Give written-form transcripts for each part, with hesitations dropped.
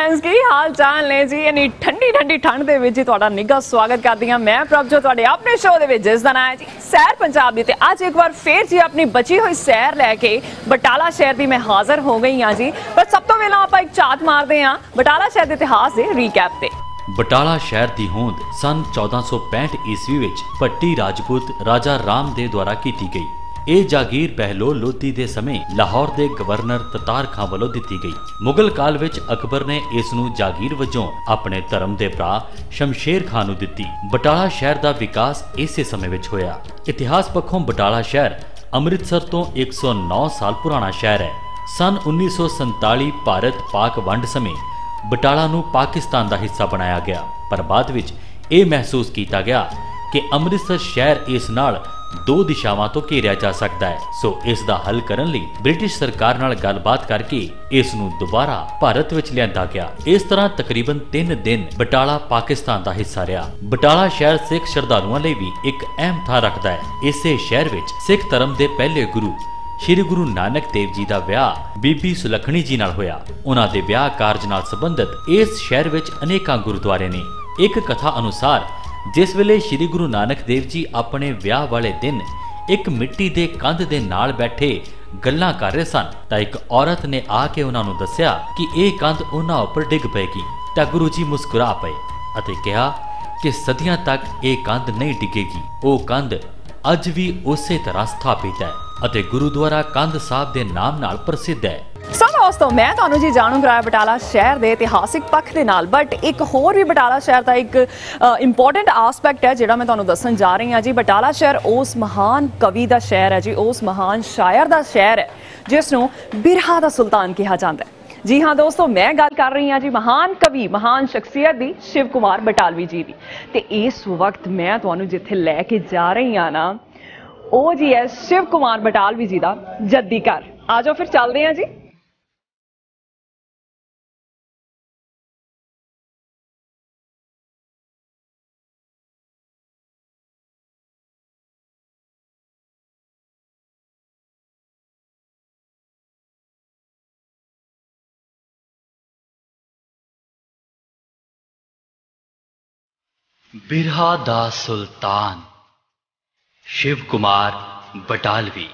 Friends की हाल चाल ने जी इन्नी ठंडी ठंडी ठंड दे विच तुहाडा निੱਘਾ स्वागत करदी हां मैं प्रभजोत तुहाडे अपने शो दे विच जिस दा नाम है जी सैर पंजाब दी। ते अज एक बार फिर जी अपनी बची हुई सैर लैके बटाला शहर दी मैं हाजिर हो गई हां जी। पर सब तो पहला आपां एक झात मारदे हां बटाला शहर दे इतिहास दे रीकैप ते। बटाला शहर की होंद सन 1465 ईस्वी विच भट्टी राजपूत राजा राम दे द्वारा की गई। ਇਹ ਜਾਗੀਰ ਬਹਿਲੋਲ ਲੋਧੀ ਦੇ ਸਮੇਂ ਲਾਹੌਰ ਦੇ ਗਵਰਨਰ ਤਤਾਰ ਖਾਂ ਵੱਲੋਂ ਦਿੱਤੀ ਗਈ। ਮੁਗਲ ਕਾਲ ਵਿੱਚ ਅਕਬਰ ਨੇ ਇਸ ਨੂੰ ਜਾਗੀਰ ਵਜੋਂ ਆਪਣੇ ਧਰਮ ਦੇ ਭਰਾ ਸ਼ਮਸ਼ੇਰ ਖਾਂ ਨੂੰ ਦਿੱਤੀ। ਬਟਾਲਾ ਸ਼ਹਿਰ ਦਾ ਵਿਕਾਸ ਇਸੇ ਸਮੇਂ ਵਿੱਚ ਹੋਇਆ। ਇਤਿਹਾਸ ਪੱਖੋਂ ਬਟਾਲਾ ਸ਼ਹਿਰ ਅੰਮ੍ਰਿਤਸਰ ਤੋਂ 109 ਸਾਲ ਪੁਰਾਣਾ ਸ਼ਹਿਰ ਹੈ। ਸਨ 1947 ਭਾਰਤ ਪਾਕ ਵੰਡ ਸਮੇਂ ਬਟਾਲਾ ਨੂੰ ਪਾਕਿਸਤਾਨ ਦਾ ਹਿੱਸਾ ਬਣਾਇਆ ਗਿਆ, ਪਰ ਬਾਅਦ ਵਿੱਚ ਇਹ ਮਹਿਸੂਸ ਕੀਤਾ ਗਿਆ ਕਿ ਅੰਮ੍ਰਿਤਸਰ ਸ਼ਹਿਰ ਇਸ ਨਾਲ दो दिशावां तो घेरिया जा सकता है। सो इस दा हल करन लई ब्रिटिश सरकार नाल गलबात करके इस नूं दोबारा भारत विच लिआंदा गया। इस तरह तकरीबन 3 दिन बटाला पाकिस्तान दा हिस्सा रहा। बटाला शहर सिख श्रद्धालुओं लई भी एक अहम थां रखदा है। इसे शहर विच सिख धर्म दे पहले गुरु श्री गुरु नानक देव जी का विआह बीबी सुलखणी जी नाल होया। उन्हां दे विआह कारज नाल संबंधित इस शहर विच अनेकां गुरुद्वारे ने। एक कथा अनुसार जिस वेले श्री गुरु नानक देव जी अपने विआह वाले दिन एक मिट्टी दे कंध दे नाल बैठे गल्लां कर रहे सन तां एक औरत ने आके उन्हां नूं दस्सिया कि इह कंध उन्हां उपर डिग पेगी। तां गुरु जी मुस्कुरा पए अते कहा कि सदियां तक इह कंध नहीं डिगेगी। ओह कंध अज भी उसे तरह स्थापित है अते गुरुद्वारा कंध साहब दे नाम नाल प्रसिद्ध है। सो दोस्तों मैं तुहानूं जी जाणू कराया बटाला शहर के इतिहासिक पक्ष के नाल, बट एक होर भी बटाला शहर का एक इंपॉर्टेंट आसपैक्ट है जिहड़ा मैं तुहानूं दस्सण जा रही हाँ जी। बटाला शहर उस महान कवि का शहर है जी, उस महान शायर का शहर है जिसनूं बिरहा दा सुल्तान कहा जाता है। जी हाँ दोस्तों मैं गल कर रही हाँ जी महान कवि महान शख्सियत दी शिव कुमार बटालवी जी की। ते इस वक्त मैं तुहानूं जिथे लैके जा रही हाँ ना वो जी है शिव कुमार बटालवी जी का जद्दी घर। आ जाओ फिर चलते हैं जी। बिरहा दा सुल्तान शिव कुमार बटालवी।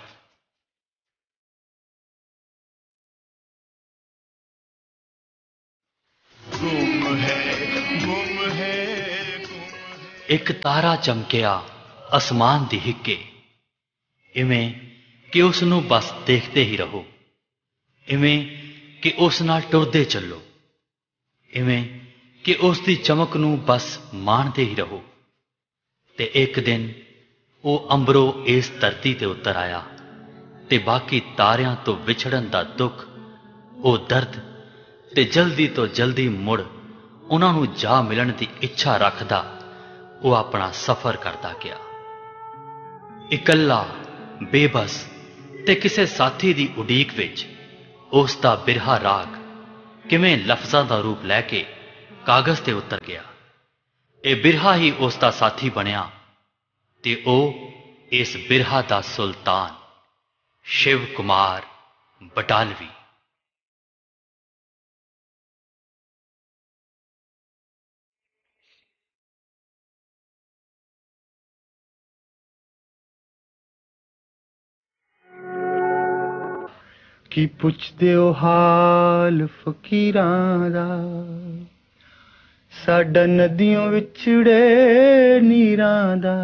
एक तारा चमकिया आसमान दी हिक्के, इवें कि उस नूं बस देखते ही रहो, इवें कि उस नाल टुरदे चलो, इवें कि उस दी चमक नूं बस माणदे ही रहो। ते एक दिन वो अंबरों इस धरती ते उतर आया ते बाकी तारियां तो विछड़न दा दुख, वो दर्द ते जल्दी तो जल्दी मुड़ उन्हां नूं जा मिलन दी इच्छा रखदा वो अपना सफर करता गया। इकल्ला बेबस ते किसे साथी दी उडीक विच उस दा बिरहा राग किवें लफ्जां दा रूप लैके कागज ते उतर गया। ए बिरहा ही उस दा साथी बनिया ते ओ इस बिरहा दा सुल्तान शिव कुमार बटालवी। की पुछदे हो हाल फकीरां दा, साडा नदियों विछड़े नीरां दा।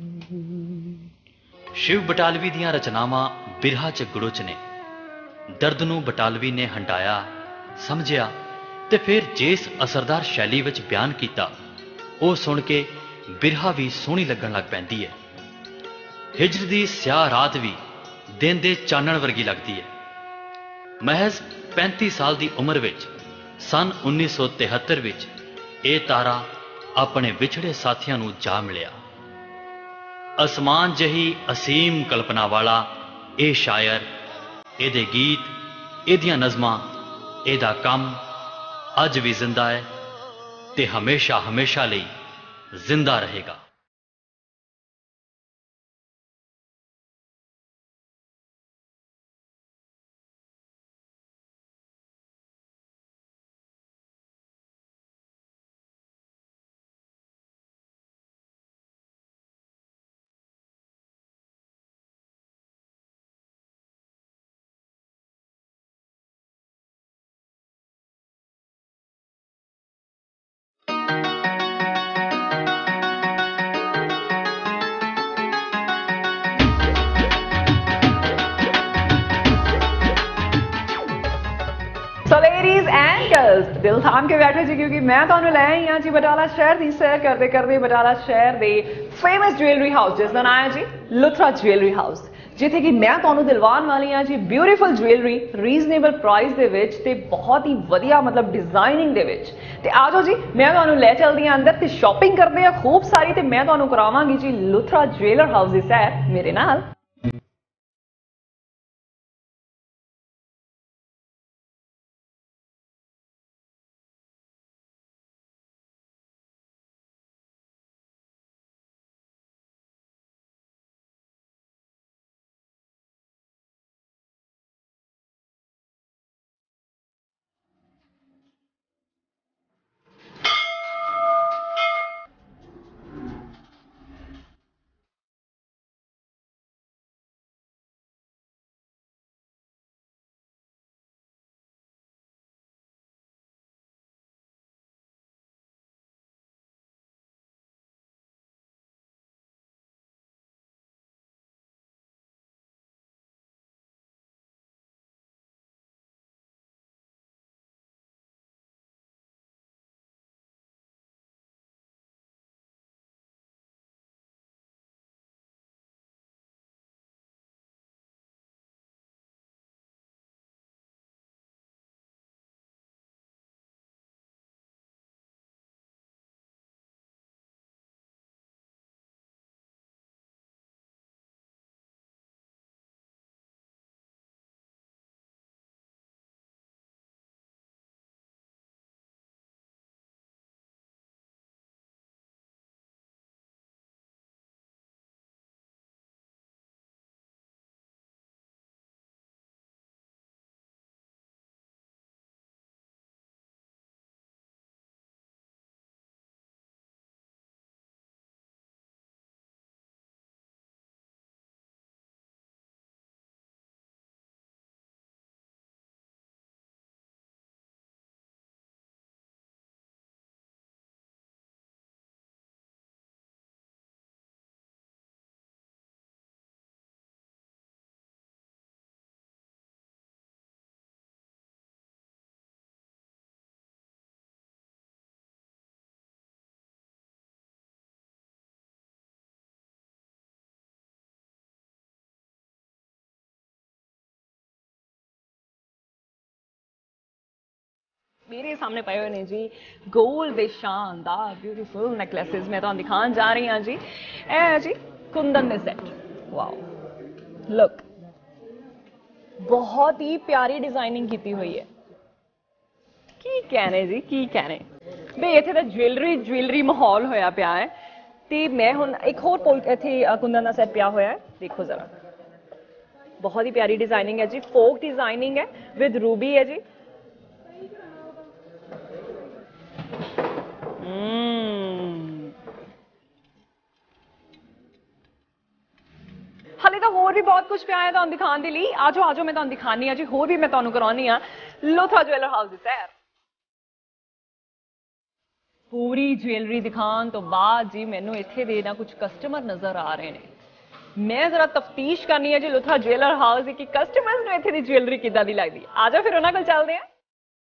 शिव बटालवी दियां रचनावां बिरहा च गुड़ुच ने। दर्द नूं बटालवी ने हंडाया समझिया ते फिर जिस असरदार शैली विच बयान किया वो सुन के बिरहा भी सोहनी लगन लग पैंदी है। हिजर दी स्याह रात भी दिन दे चानण वर्गी लगती है। महज 35 साल की उम्र विच सन 1973 विच ये तारा अपने विछड़े साथियों नूं जा मिलिया। आसमान जही असीम कल्पना वाला ये शायर, एदे गीत, एदियां नज़मां, एदा कम अज भी जिंदा है ते हमेशा हमेशा लई जिंदा रहेगा। ਦਿਲ ਥਾਮ ਕੇ ਬੈਠੇ ਜੀ क्योंकि मैं ਤੁਹਾਨੂੰ ਲੈ ਆਈ ਹਾਂ ਜੀ ਬਟਾਲਾ ਸ਼ਹਿਰ ਦੀ ਸੈਰ ਕਰਦੇ ਕਰਦੇ ਬਟਾਲਾ ਸ਼ਹਿਰ ਦੇ ਫੇਮਸ ਜੁਐਲਰੀ ਹਾਊਸ ਜਿਸ ਦਾ ਨਾਮ ਹੈ ਜੀ ਲੁਥਰਾ ਜੁਐਲਰੀ ਹਾਊਸ, ਜਿੱਥੇ ਕਿ ਮੈਂ ਤੁਹਾਨੂੰ ਦਿਲਵਾਨ ਵਾਲੀ ਹਾਂ ਜੀ ਬਿਊਟੀਫੁਲ ਜੁਐਲਰੀ ਰੀਜ਼ਨੇਬਲ ਪ੍ਰਾਈਸ ਦੇ ਵਿੱਚ ਤੇ ਬਹੁਤ ਹੀ ਵਧੀਆ ਮਤਲਬ ਡਿਜ਼ਾਈਨਿੰਗ ਦੇ ਵਿੱਚ। ਤੇ ਆ ਜਾਓ ਜੀ ਮੈਂ ਤੁਹਾਨੂੰ ਲੈ ਚਲਦੀ ਹਾਂ ਅੰਦਰ ਤੇ ਸ਼ਾਪਿੰਗ ਕਰਦੇ ਆ ਖੂਬ ਸਾਰੀ ਤੇ ਮੈਂ ਤੁਹਾਨੂੰ ਕਰਾਵਾਂਗੀ ਜੀ ਲੁਥਰਾ ਜੁਐਲਰ ਹਾਊਸ ਦੀ ਸੈਰ ਮੇਰੇ ਨਾਲ। मेरे सामने पे हुए ने जी गोल्ड दे शानदार ब्यूटीफुल नेकलेसेस मैं ਤੁਹਾਨੂੰ ਦਿਖਾਉਣ ਜਾ ਰਹੀ ਹਾਂ ਜੀ। ਇਹ ਹੈ ਜੀ ਕੁੰਦਨ ਦੇ ਸੈੱਟ। ਵਾਓ ਲੁੱਕ ਬਹੁਤ ਹੀ ਪਿਆਰੀ ਡਿਜ਼ਾਈਨਿੰਗ ਕੀਤੀ ਹੋਈ ਹੈ। ਕੀ ਕਹਿਣੇ ਜੀ ਕੀ ਕਹਿਣੇ ਬਈ ਇੱਥੇ ਤਾਂ ਜੁਐਲਰੀ ਮਾਹੌਲ ਹੋਇਆ ਪਿਆ ਹੈ। ਤੇ ਮੈਂ ਹੁਣ ਇੱਕ ਹੋਰ ਇੱਥੇ ਕੁੰਦਨ ਦਾ ਸੈੱਟ ਪਿਆ ਹੋਇਆ ਹੈ, ਦੇਖੋ ਜ਼ਰਾ ਬਹੁਤ ਹੀ ਪਿਆਰੀ ਡਿਜ਼ਾਈਨਿੰਗ ਹੈ ਜੀ, ਫੋਕ ਡਿਜ਼ਾਈਨਿੰਗ ਹੈ ਵਿਦ ਰੂਬੀ ਹੈ ਜੀ। ਹਾਲੇ ਤਾਂ ਹੋਰ ਵੀ ਬਹੁਤ ਕੁਝ ਪਿਆ ਹੈ ਤੁਹਾਨੂੰ ਦਿਖਾਉਣ ਦੇ ਲਈ। ਆਜੋ ਆਜੋ ਮੈਂ ਤੁਹਾਨੂੰ ਦਿਖਾਣੀ ਆ ਜੀ, ਹੋਰ ਵੀ ਮੈਂ ਤੁਹਾਨੂੰ ਕਰਾਉਣੀ ਆ ਲੋਥਰਾ ਜੁਐਲਰ ਹਾਊਸ ਦੀ ਸੈਰ। ਪੂਰੀ ਜੁਐਲਰੀ ਦਿਖਾਉਣ ਤੋਂ ਬਾਅਦ ਜੀ ਮੈਨੂੰ ਇੱਥੇ ਦੇ ਨਾ ਕੁਝ ਕਸਟਮਰ ਨਜ਼ਰ ਆ ਰਹੇ ਨੇ। ਮੈਂ ਜ਼ਰਾ ਤਫਤੀਸ਼ ਕਰਨੀ ਹੈ ਜੀ ਲੋਥਰਾ ਜੁਐਲਰ ਹਾਊਸ ਦੀ ਕਿ ਕਸਟਮਰਸ ਨੂੰ ਇੱਥੇ ਦੀ ਜੁਐਲਰੀ ਕਿੱਦਾਂ ਦੀ ਲੱਗਦੀ ਹੈ। ਆਜੋ ਫਿਰ ਉਹਨਾਂ ਕੋਲ ਚੱਲਦੇ ਹਾਂ।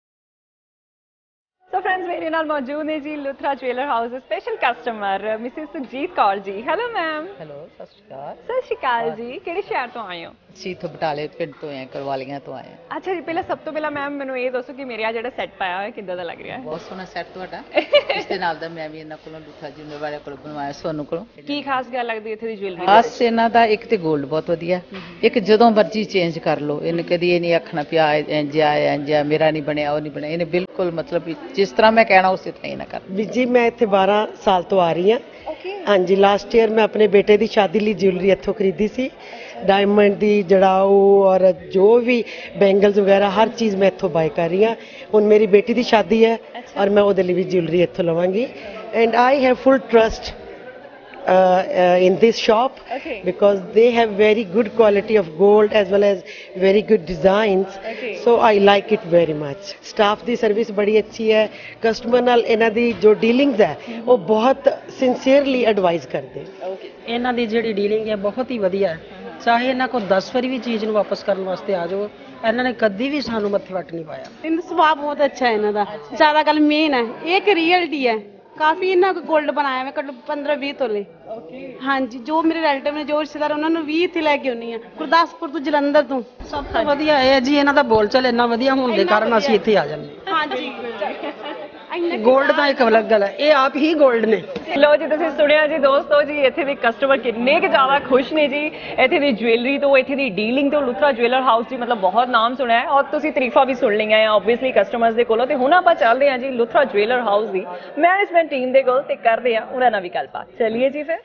सो फ्रेंड्स मेरे नाल मौजूद है जी Luthra jeweller house special customer missus Sukhjeet Kaur ji. Hello ma'am. Hello सत श्री अकाल। सत श्री अकाल जी, ਕਿਹੜੇ ਸ਼ਹਿਰ ਤੋਂ ਆਏ ਹੋ? ਅਸੀਂ ਤੋਂ ਬਟਾਲੇ ਪਿੰਡ ਤੋਂ ਆਏ, ਕਰਵਾਲੀਆਂ ਤੋਂ ਆਏ। ਅੱਛਾ ਜੀ, ਪਹਿਲਾਂ ਸਭ ਤੋਂ ਪਹਿਲਾਂ ਮੈਮ ਮੈਨੂੰ ਇਹ ਦੱਸੋ ਕਿ ਮੇਰੇ ਆ ਜਿਹੜਾ ਸੈੱਟ ਪਾਇਆ ਹੋਇਆ ਕਿੱਦਾਂ ਦਾ ਲੱਗ ਰਿਹਾ ਹੈ? ਬਹੁਤ ਸੋਹਣਾ ਸੈੱਟ ਤੁਹਾਡਾ। ਇਸ ਦੇ ਨਾਲ ਦਾ ਮੈਂ ਵੀ ਇਹਨਾਂ ਕੋਲੋਂ ਲੁਥਰਾ ਜਿੰਨੇ ਵਾਲੇ ਕੋਲ ਬਣਵਾਇਆ ਸੋਨੂੰ ਕੋਲੋਂ। ਕੀ ਖਾਸ ਗੱਲ ਲੱਗਦੀ ਇੱਥੇ ਦੀ ਜੁਐਲਰੀ? ਖਾਸ ਇਹਨਾਂ ਦਾ ਇੱਕ ਤੇ 골ਡ ਬਹੁਤ ਵਧੀਆ, ਇੱਕ ਜਦੋਂ ਮਰਜ਼ੀ ਚੇਂਜ ਕਰ ਲਓ। ਇਹਨੇ ਕਦੀ ਇਹ ਨਹੀਂ ਆਖਣਾ ਪਿਆ ਇੰਜ ਆ ਮੇਰਾ ਨਹੀਂ ਬਣਿਆ ਉਹ ਨਹੀਂ ਬਣਿਆ। ਇਹਨੇ ਬਿਲਕੁਲ ਮਤਲਬ ਜਿਸ ਤਰ੍ਹਾਂ ਮੈਂ ਕਹਿਣਾ ਉਸੇ ਤਰ੍ਹਾਂ ਹੀ ਨਾ ਕਰ। ਵੀ ਜੀ ਮੈਂ ਇੱਥੇ 12 ਸਾਲ ਤੋਂ ਆ ਰਹੀ ਹਾਂ। ਹਾਂਜੀ, ਲਾਸਟ ਈਅਰ ਮੈਂ ਆਪਣੇ ਬੇਟੇ ਦੀ ਸ਼ਾਦੀ ਲਈ ਜਿਊਲਰੀ ਇੱਥੋਂ ਖਰੀਦੀ ਸੀ। ਡਾਇਮੰਡ ਦੀ ਜੜਾਊ ਔਰ ਜੋ ਵੀ ਬੈਂਗਲਸ ਵਗੈਰਾ ਹਰ ਚੀਜ਼ ਮੈਂ ਇੱਥੋਂ ਬਾਏ ਕਰ ਰਹੀ ਹਾਂ। ਹੁਣ ਮੇਰੀ ਬੇਟੀ ਦੀ ਸ਼ਾਦੀ ਹੈ ਔਰ ਮੈਂ ਉਹਦੇ ਲਈ ਵੀ ਜਿਊਲਰੀ ਇੱਥੋਂ ਲਵਾਂਗੀ। And I have full trust in this shop because they have very good quality of gold as well as very good designs, so I like it very much. Staff ਦੀ ਸਰਵਿਸ ਬੜੀ ਅੱਛੀ ਹੈ। Customer ਨਾਲ ਇਹਨਾਂ ਦੀ ਜੋ ਡੀਲਿੰਗਸ ਹੈ ਉਹ ਬਹੁਤ ਸਿੰਸੀਅਰਲੀ ਐਡਵਾਈਸ ਕਰਦੇ। ਇਹਨਾਂ ਦੀ ਜਿਹੜੀ ਡੀਲਿੰਗ ਹੈ ਬਹੁਤ ਹੀ ਵਧੀਆ ਹੈ। ਚਾਹੇ ਇਹਨਾਂ ਕੋਲ 10 ਵਾਰੀ ਵੀ ਚੀਜ਼ ਨੂੰ ਵਾਪਸ ਕਰਨ ਵਾਸਤੇ ਆ ਜਾਓ, ਇਹਨਾਂ ਨੇ ਕਦੀ ਵੀ ਸਾਨੂੰ ਮੱਥੇ ਵੱਟ ਨਹੀਂ ਪਾਇਆ। ਇਹਨਾਂ ਦਾ ਸੁਭਾਅ ਬਹੁਤ ਅੱਛਾ ਹੈ ਇਹਨਾਂ ਦਾ। ਜ਼ਿਆਦਾ ਗੱਲ ਮੇਨ ਹੈ ਇਹ ਇੱਕ ਰੀਅਲਟੀ ਹੈ। ਕਾਫੀ ਇਹਨਾਂ ਕੋ 골ਡ ਬਣਾਇਆ ਮੈਂ ਘੱਟੋ 15-20 ਤੋਲੇ। ਹਾਂਜੀ ਜੋ ਮੇਰੇ ਰਿਲੇਟਿਵ ਨੇ ਜੋ ਰਿਸ਼ਤੇਦਾਰ ਉਹਨਾਂ ਨੂੰ 20 ਇੱਥੇ ਲੈ ਕੇ ਆਉਣੀ ਆ ਗੁਰਦਾਸਪੁਰ ਤੋਂ ਜਲੰਧਰ ਤੋਂ। ਸਭ ਤੋਂ ਵਧੀਆ ਇਹ ਹੈ ਜੀ ਇਹਨਾਂ ਦਾ ਬੋਲਚਾਲ ਇੰਨਾ ਵਧੀਆ ਹੋਣ ਦੇ ਕਾਰਨ ਅਸੀਂ ਇੱਥੇ ਆ ਜਾਂਦੇ ਹਾਂਜੀ ਹਾਂ। 골ਡ ਦਾ ਇੱਕ ਅਲੱਗ ਗੱਲ ਹੈ, ਇਹ ਆਪ ਹੀ 골ਡ ਨੇ। ਲੋ ਜੀ ਤੁਸੀਂ ਸੁਣਿਆ ਜੀ ਦੋਸਤੋ ਜੀ ਇੱਥੇ ਦੇ ਕਸਟਮਰ ਕਿੰਨੇ ਕੁ ਜ਼ਿਆਦਾ ਖੁਸ਼ ਨੇ ਜੀ ਇੱਥੇ ਦੀ ਜੁਐਲਰੀ ਤੋਂ, ਇੱਥੇ ਦੀ ਡੀਲਿੰਗ ਤੋਂ। ਲੁਥਰਾ ਜੁਐਲਰ ਹਾਊਸ ਜੀ ਮਤਲਬ ਬਹੁਤ ਨਾਮ ਸੁਣਿਆ ਹੈ ਔਰ ਤੁਸੀਂ ਤਾਰੀਫਾਂ ਵੀ ਸੁਣ ਲਈਆਂ ਆ ਆਬਵੀਅਸਲੀ ਕਸਟਮਰਸ ਦੇ ਕੋਲੋਂ। ਤੇ ਹੁਣ ਆਪਾਂ ਚੱਲਦੇ ਹਾਂ ਜੀ ਲੁਥਰਾ ਜੁਐਲਰ ਹਾਊਸ ਦੀ ਮੈਨੇਜਮੈਂਟ ਟੀਮ ਦੇ ਕੋਲ ਤੇ ਕਰਦੇ ਹਾਂ ਉਹਨਾਂ ਨਾਲ ਵੀ ਗੱਲਬਾਤ। ਚਲਿਏ ਜੀ ਫਿਰ।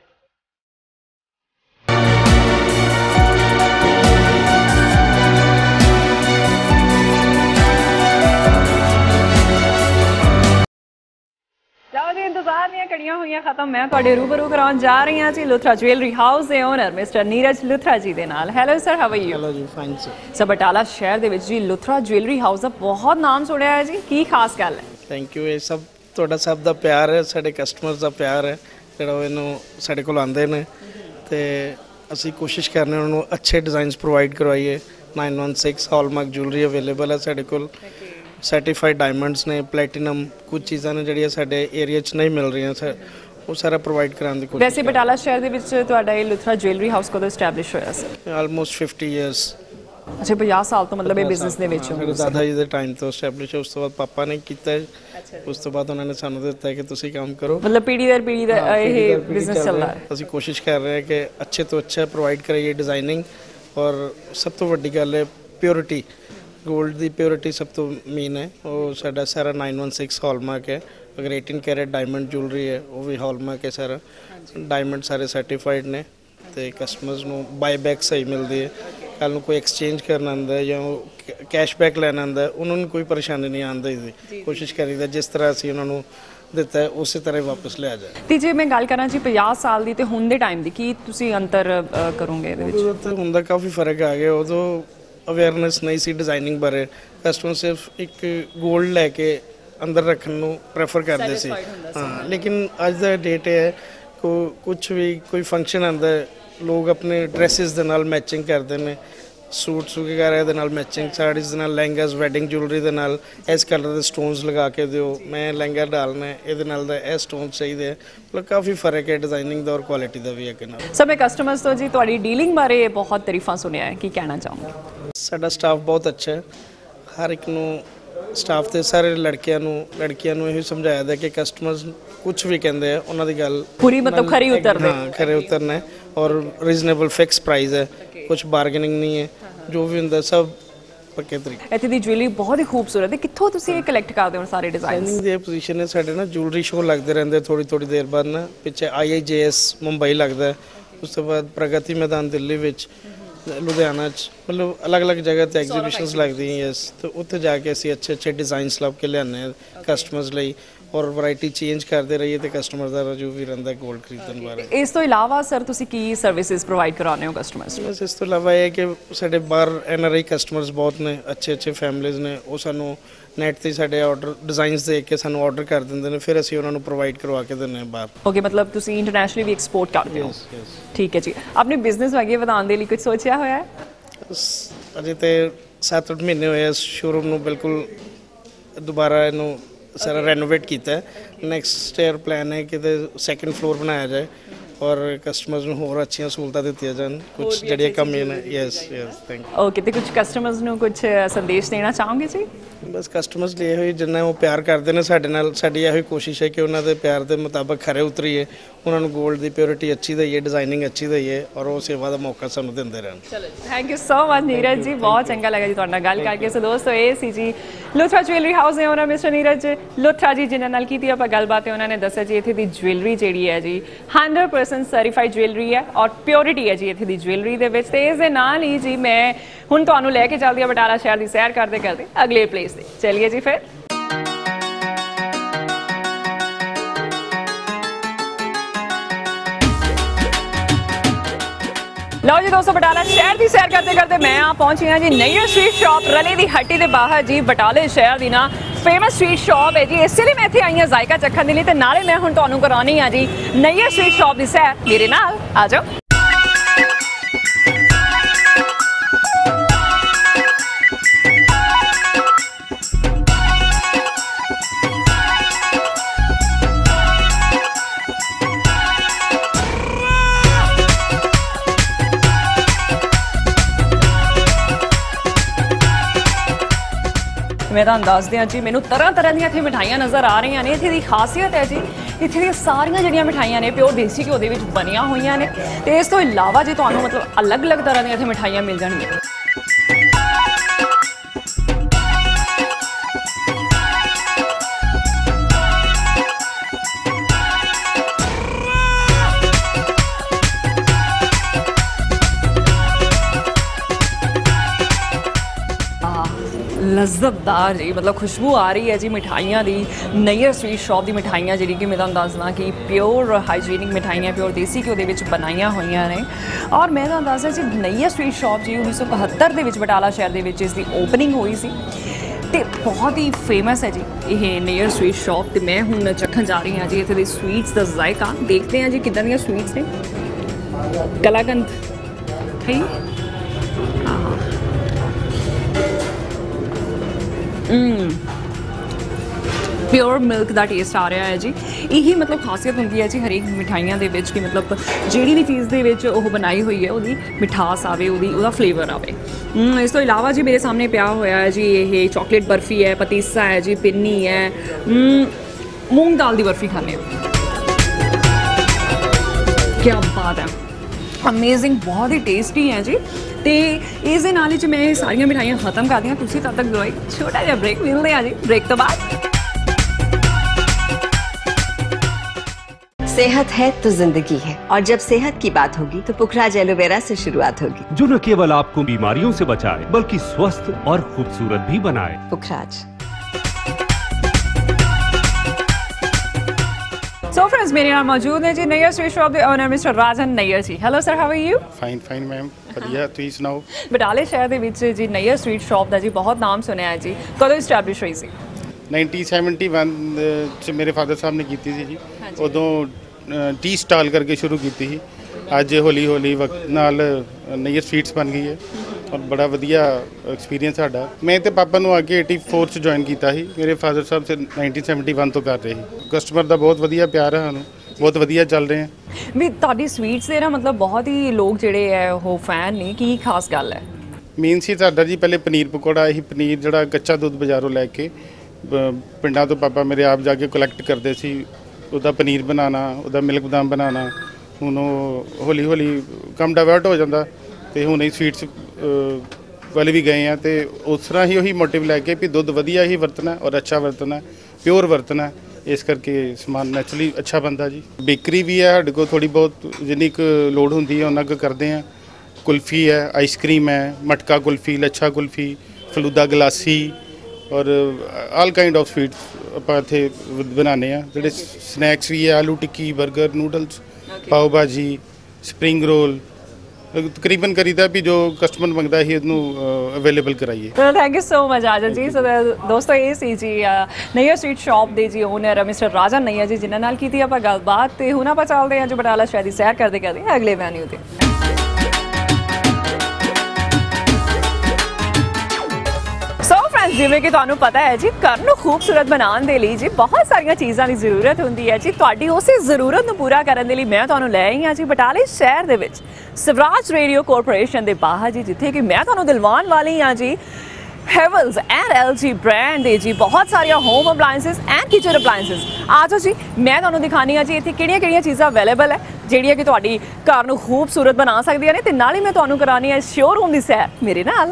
ਲਓ ਜੀ ਇੰਤਜ਼ਾਰ ਦੀਆਂ ਘੜੀਆਂ ਹੋਈਆਂ ਖਤਮ। ਮੈਂ ਤੁਹਾਡੇ ਰੂਬਰੂ ਕਰਾਉਣ ਜਾ ਰਹੀ ਹਾਂ ਜੀ ਲੁਥਰਾ ਜੁਐਲਰੀ ਹਾਊਸ ਦੇ ਓਨਰ ਮਿਸਟਰ ਨੀਰਜ ਲੁਥਰਾ ਜੀ ਦੇ ਨਾਲ। Hello sir, how are you? Hello ਜੀ, ਫਾਈਨ ਸਰ। ਸਰ ਬਟਾਲਾ ਸ਼ਹਿਰ ਦੇ ਵਿੱਚ ਜੀ ਲੁਥਰਾ ਜੁਐਲਰੀ ਹਾਊਸ ਦਾ ਬਹੁਤ ਨਾਮ ਸੁਣਿਆ ਹੈ ਜੀ, ਕੀ ਖਾਸ ਗੱਲ ਹੈ? Thank you. ਇਹ ਸਭ ਤੁਹਾਡਾ ਸਭ ਦਾ ਪਿਆਰ ਹੈ, ਸਾਡੇ ਕਸਟਮਰਸ ਦਾ ਪਿਆਰ ਹੈ ਜਿਹੜਾ ਇਹਨੂੰ ਸਾਡੇ ਕੋਲ ਆਉਂਦੇ ਨੇ ਤੇ ਅਸੀਂ ਕੋਸ਼ਿਸ਼ ਕਰਨੇ ਉਹਨਾਂ ਨੂੰ ਅੱਛੇ ਡਿਜ਼ਾਈਨਸ ਪ੍ਰੋਵਾਈਡ ਕਰਵਾਈਏ। 916 ਹਾਲਮਾਰਕ ਜੁਐਲਰੀ ਅਵੇਲੇਬਲ ਹੈ ਸਾਡੇ ਕੋਲ। ਸਰਟੀਫਾਈਡ ਡਾਇਮੰਡਸ ਨੇ, ਪਲੈਟੀਨਮ, ਕੁਝ ਚੀਜ਼ਾਂ ਨੇ ਜਿਹੜੀਆਂ ਸਾਡੇ ਏਰੀਆ 'ਚ ਨਹੀਂ ਮਿਲ ਰਹੀਆਂ ਸਰ, ਉਹ ਸਾਰਾ ਪ੍ਰੋਵਾਈਡ ਕਰਾਉਣ ਦੀ ਕੋਸ਼ਿਸ਼। ਵੈਸੇ ਬਟਾਲਾ ਸ਼ਹਿਰ ਦੇ ਵਿੱਚ ਤੁਹਾਡਾ ਇਹ ਲੁਥਰਾ ਜੁਐਲਰੀ ਹਾਊਸ ਕਦੋਂ ਐਸਟੈਬਲਿਸ਼ ਹੋਇਆ ਸਰ? Almost 50 years. ਅੱਛਾ 50 ਸਾਲ ਤੋਂ ਮਤਲਬ ਇਹ ਬਿਜ਼ਨਸ ਦੇ ਵਿੱਚ ਹੋ। ਮੇਰੇ ਦਾਦਾ ਜੀ ਦੇ ਟਾਈਮ ਤੋਂ ਐਸਟੈਬਲਿਸ਼ ਹੈ, ਉਸ ਤੋਂ ਬਾਅਦ ਪਾਪਾ ਨੇ ਕੀਤਾ ਹੈ, ਉਸ ਤੋਂ ਬਾਅਦ ਉਹਨਾਂ ਨੇ ਸਾਨੂੰ ਦਿੱਤਾ ਕਿ ਤੁਸੀਂ ਕੰਮ ਕਰੋ। ਮਤਲਬ ਪੀੜ੍ਹੀ ਦਰ ਪੀੜ੍ਹੀ ਦਾ ਇਹ ਬਿਜ਼ਨਸ ਚੱਲਦਾ ਹੈ। ਅਸੀਂ ਕੋਸ਼ਿਸ਼ ਕਰ ਰਹੇ ਹਾਂ ਕਿ ਅੱਛੇ ਤੋਂ ਅੱਛਾ ਪ੍ਰੋਵਾਈਡ ਕਰਾਈਏ ਡਿਜ਼ਾਈਨਿੰਗ, ਔਰ ਸਭ ਤੋਂ ਵੱਡੀ ਗੱਲ ਹੈ ਪਿਓਰਿਟੀ। 골ਡ ਦੀ ਪਿਓਰਿਟੀ ਸਭ ਤੋਂ ਮੇਨ ਹੈ। ਉਹ ਸਾਡਾ ਸਾਰਾ 916 ਹਾਲਮਾਰਕ ਹੈ। ਅਗਰ 18 ਕੈਰੇਟ ਡਾਇਮੰਡ ਜੁਐਲਰੀ ਹੈ ਉਹ ਵੀ ਹਾਲਮਾਰਕ ਹੈ ਸਾਰਾ। ਡਾਇਮੰਡ ਸਾਰੇ ਸਰਟੀਫਾਈਡ ਨੇ ਤੇ ਕਸਟਮਰਸ ਨੂੰ ਬਾਈ ਬੈਕ ਸਹੀ ਮਿਲਦੀ ਹੈ। ਕੱਲ੍ਹ ਨੂੰ ਕੋਈ ਐਕਸਚੇਂਜ ਕਰਨਾ ਆਉਂਦਾ ਜਾਂ ਕੈਸ਼ਬੈਕ ਲੈਣਾ ਆਉਂਦਾ, ਉਹਨਾਂ ਨੂੰ ਕੋਈ ਪਰੇਸ਼ਾਨੀ ਨਹੀਂ ਆਉਂਦੀ ਜੀ। ਕੋਸ਼ਿਸ਼ ਕਰੀਦਾ ਜਿਸ ਤਰ੍ਹਾਂ ਅਸੀਂ ਉਹਨਾਂ ਨੂੰ ਦਿੱਤਾ ਹੈ ਉਸੇ ਤਰ੍ਹਾਂ ਵਾਪਸ ਲਿਆ ਜਾਏ। ਤੇ ਜੇ ਮੈਂ ਗੱਲ ਕਰਾਂ ਜੀ 50 ਸਾਲ ਦੀ ਤੇ ਹੁਣ ਦੇ ਟਾਈਮ ਦੀ, ਕੀ ਤੁਸੀਂ ਅੰਤਰ ਕਰੋਗੇ ਇਹਦੇ ਵਿੱਚ? ਉਦੋਂ ਤਾਂ ਹੁੰਦਾ ਕਾਫੀ ਫਰਕ ਆ ਗਿਆ। ਉਦੋਂ ਅਵੇਅਰਨੈਸ ਨਹੀਂ ਸੀ ਡਿਜ਼ਾਈਨਿੰਗ ਬਾਰੇ। ਕਸਟਮਰ ਸਿਰਫ ਇੱਕ 골ਡ ਲੈ ਕੇ ਅੰਦਰ ਰੱਖਣ ਨੂੰ ਪ੍ਰੈਫਰ ਕਰਦੇ ਸੀ। ਹਾਂ, ਲੇਕਿਨ ਅੱਜ ਦਾ ਡੇਟ ਹੈ ਕੁਝ ਵੀ ਕੋਈ ਫੰਕਸ਼ਨ ਆਉਂਦਾ ਲੋਕ ਆਪਣੇ ਡਰੈਸਿਸ ਦੇ ਨਾਲ ਮੈਚਿੰਗ ਕਰਦੇ ਨੇ, ਸੂਟਸ ਵਗੈਰਾ ਦੇ ਨਾਲ ਮੈਚਿੰਗ, ਸਾੜੀਜ਼ ਦੇ ਨਾਲ ਲਹਿੰਗਾਸ, ਵੈਡਿੰਗ ਜੁਐਲਰੀ ਦੇ ਨਾਲ ਇਸ ਕਲਰ ਦੇ ਸਟੋਨਸ ਲਗਾ ਕੇ ਦਿਓ, ਮੈਂ ਲਹਿੰਗਾ ਡਾਲਣਾ ਇਹਦੇ ਨਾਲ ਦਾ ਇਹ ਸਟੋਨ ਚਾਹੀਦੇ ਹੈ। ਮਤਲਬ ਕਾਫੀ ਫਰਕ ਹੈ ਡਿਜ਼ਾਈਨਿੰਗ ਦਾ ਔਰ ਕੁਆਲਿਟੀ ਦਾ ਵੀ ਅੱਗੇ ਨਾਲ। ਸਭ ਮੈਂ ਕਸਟਮਰਸ ਤੋਂ ਜੀ ਤੁਹਾਡੀ ਡੀਲਿੰਗ ਬਾਰੇ ਬਹੁਤ ਤਾਰੀਫਾਂ ਸੁਣਿਆ ਹੈ, ਕੀ ਕਹਿਣਾ ਚਾਹੋਗੇ? ਸਾਡਾ ਸਟਾਫ ਬਹੁਤ ਅੱਛਾ ਹੈ। ਹਰ ਇੱਕ ਨੂੰ ਸਟਾਫ ਤੇ ਸਾਰੇ ਲੜਕਿਆਂ ਨੂੰ ਇਹੀ ਸਮਝਾਇਆ ਜਾਂਦਾ ਕਿ ਕਸਟਮਰਸ ਕੁਝ ਵੀ ਕਹਿੰਦੇ ਆ ਉਹਨਾਂ ਦੀ ਗੱਲ ਪੂਰੀ ਮਤਲਬ ਖਰੀ ਉਤਰਦੇ। ਹਾਂ, ਖਰੇ ਉਤਰਨਾ ਔਰ ਰੀਜ਼ਨੇਬਲ ਫਿਕਸ ਪ੍ਰਾਈਸ ਹੈ, ਕੁਝ ਬਾਰਗੇਨਿੰਗ ਨਹੀਂ ਹੈ, ਜੋ ਵੀ ਹੁੰਦਾ ਸਭ ਪੱਕੇ ਤਰੀਕੇ। ਇੱਥੇ ਦੀ ਜੁਐਲਰੀ ਬਹੁਤ ਹੀ ਖੂਬਸੂਰਤ ਹੈ। ਕਿੱਥੋਂ ਤੁਸੀਂ ਇਹ ਕਲੈਕਟ ਕਰਦੇ ਹੋ ਸਾਰੇ ਡਿਜ਼ਾਈਨਸ? ਦੀ ਪੋਜੀਸ਼ਨ ਹੈ ਸਾਡੇ ਨਾ ਜੁਐਲਰੀ ਸ਼ੋਅ ਲੱਗਦੇ ਰਹਿੰਦੇ ਥੋੜੀ ਦੇਰ ਬਾਅਦ ਨਾ। ਪਿੱਛੇ IIJS ਮੁੰਬਈ ਲੱਗਦਾ, ਉਸ ਤੋਂ ਬਾਅਦ ਪ੍ਰਗਤੀ ਮੈਦਾਨ ਦਿੱਲੀ ਵਿੱਚ, ਲੁਧਿਆਣਾ 'ਚ, ਮਤਲਬ ਅਲੱਗ-ਅਲੱਗ ਜਗ੍ਹਾ ਤੇ ਐਗਜ਼ੀਬਿਸ਼ਨਸ ਲੱਗਦੀਆਂ। ਯੈਸ, ਤੇ ਉੱਥੇ ਜਾ ਕੇ ਅਸੀਂ ਅੱਛੇ ਡਿਜ਼ਾਈਨਸ ਲੱਭ ਕੇ ਲਿਆਉਂਦੇ ਹਾਂ ਕਸਟਮਰਸ ਲਈ, ਔਰ ਵੈਰਾਈਟੀ ਚੇਂਜ ਕਰਦੇ ਰਹੀਏ ਤੇ ਕਸਟਮਰ ਦਾ ਰਜੂ ਵੀ ਰਹਿੰਦਾ 골ਡ ਖਰੀਦਣ ਬਾਰੇ। ਇਸ ਤੋਂ ਇਲਾਵਾ ਸਰ ਤੁਸੀਂ ਕੀ ਸਰਵਿਸਿਜ਼ ਪ੍ਰੋਵਾਈਡ ਕਰਾਉਂਦੇ ਹੋ ਕਸਟਮਰਸ ਨੂੰ? ਬਸ ਇਸ ਤੋਂ ਇਲਾਵਾ ਇਹ ਹੈ ਕਿ ਸਾਡੇ ਬਾਹਰ NRI ਕਸਟਮਰਸ ਬਹੁਤ ਨੇ, ਅੱਛੇ ਫੈਮਲੀਜ਼ ਨੇ, ਉਹ ਸਾਨੂੰ ਨੈਟ ਤੇ ਸਾਡੇ ਆਰਡਰ ਡਿਜ਼ਾਈਨਸ ਦੇਖ ਕੇ ਸਾਨੂੰ ਆਰਡਰ ਕਰ ਦਿੰਦੇ ਨੇ, ਫਿਰ ਅਸੀਂ ਉਹਨਾਂ ਨੂੰ ਪ੍ਰੋਵਾਈਡ ਕਰਵਾ ਕੇ ਦਿੰਦੇ ਹਾਂ ਬਾਹਰ। ਓਕੇ, ਮਤਲਬ ਤੁਸੀਂ ਇੰਟਰਨੈਸ਼ਨਲੀ ਵੀ ਐਕਸਪੋਰਟ ਕਰਦੇ ਹੋ? ਠੀਕ ਹੈ ਜੀ। ਆਪਣੇ ਬਿਜ਼ਨਸ ਨੂੰ ਅੱਗੇ ਵਧਾਉਣ ਦੇ ਲਈ ਕੁਝ ਸੋਚਿਆ ਹੋਇਆ ਹੈ? ਅਜੇ ਤੇ 7-8 ਮਹੀਨੇ ਹੋਏ ਸ਼ੋਰੂਮ ਨੂੰ ਬਿਲਕੁਲ ਦੁਬਾਰਾ ਇਹਨੂੰ ਸਾਰਾ ਰੈਨੋਵੇਟ ਕੀਤਾ। ਨੈਕਸਟ ਈਅਰ ਪਲਾਨ ਹੈ ਕਿ ਸੈਕੰਡ ਫਲੋਰ ਬਣਾਇਆ ਜਾਏ ਔਰ ਕਸਟਮਰਸ ਨੂੰ ਹੋਰ ਅੱਛੀਆਂ ਸਹੂਲਤਾਂ ਦਿੱਤੀਆਂ ਜਾਣ, ਕੁਝ ਜਿਹੜੀਆਂ ਕਮੀਆਂ ਨੇ। Yes thank you. ਓਕੇ, ਤੇ ਕੁਝ ਕਸਟਮਰਸ ਨੂੰ ਕੁਝ ਸੰਦੇਸ਼ ਦੇਣਾ ਚਾਹੋਗੇ ਜੀ? ਬਸ ਕਸਟਮਰਸ ਲਈ ਇਹੋ ਹੀ ਜਿੰਨਾ ਉਹ ਪਿਆਰ ਕਰਦੇ ਨੇ ਸਾਡੇ ਨਾਲ, ਸਾਡੀ ਇਹੋ ਹੀ ਕੋਸ਼ਿਸ਼ ਹੈ ਕਿ ਉਹਨਾਂ ਦੇ ਪਿਆਰ ਦੇ ਮੁਤਾਬਕ ਖਰੇ ਉਤਰੀਏ, ਉਹਨਾਂ ਨੂੰ 골ਡ ਦੀ ਪਿਓਰਿਟੀ ਅੱਛੀ ਦਈਏ, ਡਿਜ਼ਾਈਨਿੰਗ ਅੱਛੀ ਦਈਏ ਔਰ ਉਹ ਸੇਵਾ ਦਾ ਮੌਕਾ ਸਾਨੂੰ ਦਿੰਦੇ ਰਹਿਣ। ਚਲੋ, thank you so much Neeraj ji, ਬਹੁਤ ਚੰਗਾ ਲੱਗਾ ਜੀ ਤੁਹਾਡੇ ਨਾਲ ਗੱਲ ਕਰਕੇ। ਸੋ ਦੋਸਤੋ, ਇਹ ਸੀ ਜੀ ਲੁਥਰਾ ਜੁਐਲਰੀ ਹਾਊਸ ਦੇ ਓਨਰ ਮਿਸਟਰ ਨੀਰਜ ਲੁਥਰਾ ਜੀ, ਜਿਨ੍ਹਾਂ ਨਾਲ ਕੀਤੀ ਆਪਾਂ ਗੱਲਬਾਤ। ਉਹਨਾਂ ਨੇ ਦੱਸਿਆ ਜੀ ਇੱਥੇ ਦੀ ਜੁਐਲਰੀ ਜਿਹੜੀ ਹੈ ਜੀ 100% ਸਰਟੀਫਾਈਡ ਜੁਐਲਰੀ ਹੈ ਔਰ ਪਿਓਰਿਟੀ ਹੈ ਜੀ ਇੱਥੇ ਦੀ ਜੁਐਲਰੀ ਦੇ ਵਿੱਚ। ਤੇ ਇਸ ਦੇ ਨਾਲ ਹੀ ਜੀ ਮੈਂ ਹੁਣ ਤੁਹਾਨੂੰ ਲੈ ਕੇ ਚੱਲਦੀ ਹਾਂ ਬਟਾਲਾ ਸ਼ਹਿਰ ਦੀ ਸੈਰ ਕਰਦੇ ਕਰਦੇ ਅਗਲੇ ਪਲੇਸ ਤੇ। ਚਲਿਏ ਜੀ ਫਿਰ। ਲਓ ਜੀ ਦੋਸਤੋ, ਬਟਾਲਾ ਸ਼ਹਿਰ ਦੀ ਸੈਰ ਕਰਦੇ ਕਰਦੇ ਮੈਂ ਪਹੁੰਚੀ ਹਾਂ ਜੀ ਨਈਅਰ ਸਵੀਟ ਸ਼ਾਪ ਰਲੇ ਦੀ ਹੱਟੀ ਦੇ ਬਾਹਰ ਜੀ। ਬਟਾਲੇ ਸ਼ਹਿਰ ਦੀ ਨਾ ਫੇਮਸ ਸਵੀਟ ਸ਼ਾਪ ਹੈ ਜੀ, ਇਸੇ ਲਈ ਮੈਂ ਇੱਥੇ ਆਈ ਹਾਂ ਜ਼ਾਇਕਾ ਚੱਖਣ ਦੇ ਲਈ। ਤੇ ਨਾਲੇ ਮੈਂ ਹੁਣ ਤੁਹਾਨੂੰ ਕਰਾਉਣੀ ਆ ਜੀ ਨਈਅਰ ਸਵੀਟ ਸ਼ਾਪ ਦੀ ਸੈਰ, ਮੇਰੇ ਨਾਲ ਆ ਜਾਓ। मैं ਤੁਹਾਨੂੰ ਦੱਸਦੇ ਹਾਂ ਜੀ ਮੈਨੂੰ ਤਰ੍ਹਾਂ ਤਰ੍ਹਾਂ ਦੀਆਂ ਇੱਥੇ ਮਿਠਾਈਆਂ ਨਜ਼ਰ ਆ ਰਹੀਆਂ ਨੇ। ਇੱਥੇ ਦੀ ਖਾਸੀਅਤ ਹੈ ਜੀ ਇੱਥੇ ਦੀਆਂ ਸਾਰੀਆਂ ਜਿਹੜੀਆਂ ਮਿਠਾਈਆਂ ਨੇ ਪਿਓਰ ਦੇਸੀ ਘਿਓ ਦੇ ਵਿੱਚ ਬਣੀਆਂ ਹੋਈਆਂ ਨੇ ਤੇ ਇਸ ਤੋਂ ਇਲਾਵਾ ਜੀ ਤੁਹਾਨੂੰ ਮਤਲਬ ਅਲੱਗ-ਅਲੱਗ ਤਰ੍ਹਾਂ ਦੀਆਂ ਇੱਥੇ ਮਿਠਾਈਆਂ ਮਿਲ ਜਾਣਗੀਆਂ। लज्जतदार जी मतलब खुशबू आ रही है जी मिठाइयाँ दी। नैयर स्वीट शॉप की मिठाइयाँ जी कि मैं तुहानूं दसदा कि प्योर हाइजीनिक मिठाइयाँ प्योर देसी घिओ दे विच बनाईयां होईयां ने। और मैं तुहानूं दसदा जी नैयर स्वीट शॉप जी 1971 दे विच बटाला शहर दे विच इसकी ओपनिंग हुई सी ते बहुत ही फेमस है जी ये नैयर स्वीट शॉप। तो मैं हुण चखण जा रही हाँ जी इत्थे दी स्वीट्स दा जायका देखते हैं जी किदां दियां स्वीट्स ने। कलाकंद है प्योर मिल्क का टेस्ट आ रहा है जी। यही मतलब खासियत होंगी है जी हरेक मिठाइयां दे विच कि मतलब जिहड़ी भी चीज़ दे विच ओह बनाई हुई है उहदी मिठास आवे उहदा फ्लेवर आवे। इस तो इलावा जी मेरे सामने पिया होया है जी ये चॉकलेट बर्फी है, पतीसा है जी, पिन्नी है, मूंग दाल की बर्फी खाने। क्या बात है, अमेजिंग, बहुत ही टेस्टी है जी। तो इस दे नाल मैं सारियां मिठाइयां खत्म कर दियां। तुसीं तद तक जो छोटा जिहा ब्रेक मिलते हैं जी। ब्रेक तो बाद सेहत है तो जिंदगी है और जब सेहत की बात होगी तो पुखराज एलोवेरा से शुरुआत होगी जो न केवल आपको बीमारियों से बचाए बल्कि स्वस्थ और खूबसूरत भी बनाए। पुखराज। So friends, मेरे नाल मौजूद है जी नैयर स्वीट शॉप के owner mister Rajan Nayyar ji. Hello sir, how are you? Fine fine ma'am, ਵਧੀਆ ਤੁਸੀਂ ਸੁਣਾਓ। ਬਟਾਲੇ ਸ਼ਹਿਰ ਦੇ ਵਿੱਚ ਜੀ ਨੈयर ਸਵੀਟ ਸ਼ਾਪ ਦਾ ਜੀ ਬਹੁਤ ਨਾਮ ਸੁਣਿਆ ਹੈ ਜੀ। ਕਦੋਂ ਸਟੈਬਲਿਸ਼ ਹੋਈ ਸੀ? 1971 ਚ ਮੇਰੇ ਫਾਦਰ ਸਾਹਿਬ ਨੇ ਕੀਤੀ ਸੀ ਜੀ। ਉਦੋਂ ਟੀ ਸਟਾਲ ਕਰਕੇ ਸ਼ੁਰੂ ਕੀਤੀ ਸੀ। ਅੱਜ ਹੌਲੀ ਹੌਲੀ ਵਕਤ ਨਾਲ ਨੈयर ਸਵੀਟਸ ਬਣ ਗਈ ਹੈ ਔਰ ਬੜਾ ਵਧੀਆ ਐਕਸਪੀਰੀਅੰਸ ਸਾਡਾ। ਮੈਂ ਤੇ ਪਾਪਾ ਨੂੰ ਆ ਕੇ 84 ਚ ਜੁਆਇਨ ਕੀਤਾ ਸੀ। ਮੇਰੇ ਫਾਦਰ ਸਾਹਿਬ ਤੇ 1971 ਤੋਂ ਕਰ ਰਹੇ ਸੀ। ਕਸਟਮਰ ਦਾ ਬਹੁਤ ਵਧੀਆ ਪਿਆਰ ਹੈ ਸਾਨੂੰ, ਬਹੁਤ ਵਧੀਆ ਚੱਲ ਰਹੇ ਆ। ਵੀ ਤੁਹਾਡੀ ਸਵੀਟਸ ਦੇ ਨਾ ਮਤਲਬ ਬਹੁਤ ਹੀ ਲੋਕ ਜਿਹੜੇ ਹੈ ਉਹ ਫੈਨ ਨੇ, ਕੀ ਖਾਸ ਗੱਲ ਹੈ? ਮੇਨ ਸੀ ਸਾਡਾ ਜੀ ਪਹਿਲੇ ਪਨੀਰ ਪਕੌੜਾ। ਇਹੀ ਪਨੀਰ ਜਿਹੜਾ ਕੱਚਾ ਦੁੱਧ ਬਾਜ਼ਾਰੋਂ ਲੈ ਕੇ ਪਿੰਡਾਂ ਤੋਂ ਪਾਪਾ ਮੇਰੇ ਆਪ ਜਾ ਕੇ ਕਲੈਕਟ ਕਰਦੇ ਸੀ। ਉਹਦਾ ਪਨੀਰ ਬਣਾਉਣਾ, ਉਹਦਾ ਮਿਲਕ ਬਦਾਮ ਬਣਾਉਣਾ। ਹੁਣ ਉਹ ਹੌਲੀ ਹੌਲੀ ਕੰਮ ਡਾਇਵਰਟ ਹੋ ਜਾਂਦਾ ਅਤੇ ਹੁਣ ਅਸੀਂ ਸਵੀਟਸ ਵੱਲ ਵੀ ਗਏ ਹਾਂ। ਅਤੇ ਉਸ ਤਰ੍ਹਾਂ ਹੀ ਉਹੀ ਮੋਟਿਵ ਲੈ ਕੇ ਵੀ ਦੁੱਧ ਵਧੀਆ ਹੀ ਵਰਤਣਾ ਔਰ ਅੱਛਾ ਵਰਤਣਾ, ਪਿਓਰ ਵਰਤਣਾ। ਇਸ ਕਰਕੇ ਸਮਾਨ ਨੈਚੁਰਲੀ ਅੱਛਾ ਬਣਦਾ ਜੀ। ਬੇਕਰੀ ਵੀ ਹੈ ਸਾਡੇ ਕੋਲ, ਥੋੜ੍ਹੀ ਬਹੁਤ ਜਿੰਨੀ ਕੁ ਲੋੜ ਹੁੰਦੀ ਹੈ ਉਹਨਾਂ ਕੁ ਕਰਦੇ ਹਾਂ। ਕੁਲਫੀ ਹੈ, ਆਈਸਕ੍ਰੀਮ ਹੈ, ਮਟਕਾ ਕੁਲਫੀ, ਲੱਛਾ ਕੁਲਫੀ, ਫਲੂਦਾ ਗਲਾਸੀ ਔਰ ਆਲ ਕਾਈਂਡ ਆਫ ਸਵੀਟਸ ਆਪਾਂ ਇੱਥੇ ਬਣਾਉਂਦੇ ਹਾਂ। ਜਿਹੜੇ ਸਨੈਕਸ ਵੀ ਹੈ, ਆਲੂ ਟਿੱਕੀ, ਬਰਗਰ, ਨੂਡਲਸ, ਪਾਓ ਭਾਜੀ, ਸਪਰਿੰਗ ਰੋਲ, ਤਕਰੀਬਨ ਕਰੀਦਾ ਵੀ ਜੋ ਕਸਟਮਰ ਮੰਗਦਾ ਹੀ ਉਹਨੂੰ ਅਵੇਲੇਬਲ ਕਰਾਈਏ। ਥੈਂਕ ਯੂ ਸੋ ਮਚ ਆਜਨ ਜੀ। ਸੋ ਦੋਸਤੋ ਇਹ ਸੀ ਜੀ ਨੈयर ਸਵੀਟ ਸ਼ਾਪ ਦੇ ਜੀ ਓਨਰ ਮਿਸਟਰ ਰਾਜਨ ਨੈयर ਜੀ, ਜਿਨ੍ਹਾਂ ਨਾਲ ਕੀਤੀ ਆਪਾਂ ਗੱਲਬਾਤ। ਤੇ ਹੁਣ ਆਪਾਂ ਚੱਲਦੇ ਹਾਂ ਜੋ ਬਟਾਲਾ ਸ਼ਹਿਰ ਦੀ ਸੈਰ ਕਰਦੇ ਕਰਦੇ ਅਗਲੇ ਵੈਨਿਊ ਤੇ। ਜਿਵੇਂ ਕਿ ਤੁਹਾਨੂੰ ਪਤਾ ਹੈ ਜੀ ਘਰ ਨੂੰ ਖੂਬਸੂਰਤ ਬਣਾਉਣ ਦੇ ਲਈ ਜੀ ਬਹੁਤ ਸਾਰੀਆਂ ਚੀਜ਼ਾਂ ਦੀ ਜ਼ਰੂਰਤ ਹੁੰਦੀ ਹੈ ਜੀ। ਤੁਹਾਡੀ ਉਸੇ ਜ਼ਰੂਰਤ ਨੂੰ ਪੂਰਾ ਕਰਨ ਦੇ ਲਈ ਮੈਂ ਤੁਹਾਨੂੰ ਲੈ ਆਈ ਹਾਂ ਜੀ ਬਟਾਲੇ ਸ਼ਹਿਰ ਦੇ ਵਿੱਚ ਸਵਰਾਜ ਰੇਡੀਓ ਕਾਰਪੋਰੇਸ਼ਨ ਦੇ ਬਾਹਰ ਜੀ, ਜਿੱਥੇ ਕਿ ਮੈਂ ਤੁਹਾਨੂੰ ਦਿਲਵਾਨ ਵਾਲੀ ਹਾਂ ਜੀ ਹੈਵਲਸ ਐਂਡ LG ਬ੍ਰਾਂਡ ਦੇ ਜੀ ਬਹੁਤ ਸਾਰੀਆਂ home appliances and kitchen appliances. ਆ ਜਾਓ ਜੀ, ਮੈਂ ਤੁਹਾਨੂੰ ਦਿਖਾਉਂਦੀ ਹਾਂ ਜੀ ਇੱਥੇ ਕਿਹੜੀਆਂ ਚੀਜ਼ਾਂ ਅਵੇਲੇਬਲ ਹੈ ਜਿਹੜੀਆਂ ਕਿ ਤੁਹਾਡੀ ਘਰ ਨੂੰ ਖੂਬਸੂਰਤ ਬਣਾ ਸਕਦੀਆਂ ਨੇ। ਤੇ ਨਾਲ ਹੀ ਮੈਂ ਤੁਹਾਨੂੰ ਕਰਾਉਣੀ ਹੈ ਸ਼ੋਰੂਮ ਦੀ ਸੈਰ ਮੇਰੇ ਨਾਲ।